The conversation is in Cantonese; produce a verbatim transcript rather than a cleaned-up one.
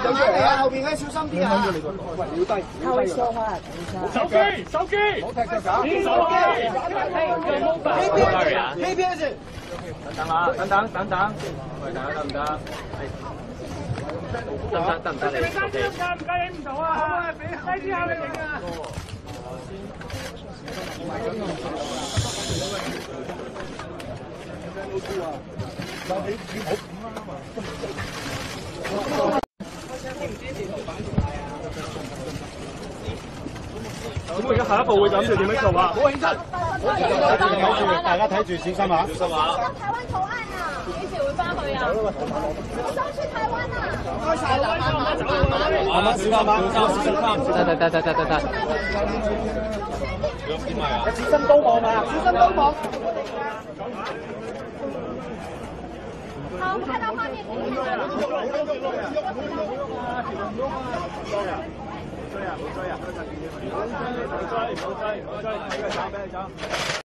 慢嚟啊，後邊嗰啲小心啲啊！ 喂，要低， 扣數啊！ 手機，手機， 唔好踢腳架。 手機， 呢邊先。 等等啦，等等等等，喂，大家得唔得？得唔得？得唔得？你你單張架唔介意唔到啊？好啊，俾低啲下你影啊！ 咁我而家下一步會諗住點樣做啊？ 好認真，睇住，大家睇住，小心啊！ 小心啊！ 台灣口岸啊，幾時會翻去啊？我想去台灣啊！ 開晒啦，慢慢走， 慢慢小心啊！小心啊！ 得得得得得得。 小心刀網啊！小心刀網。 好，我們看到畫面，請看到。 追啊！唔追啊！唔追！唔追！唔追！唔追！俾佢走，俾佢走。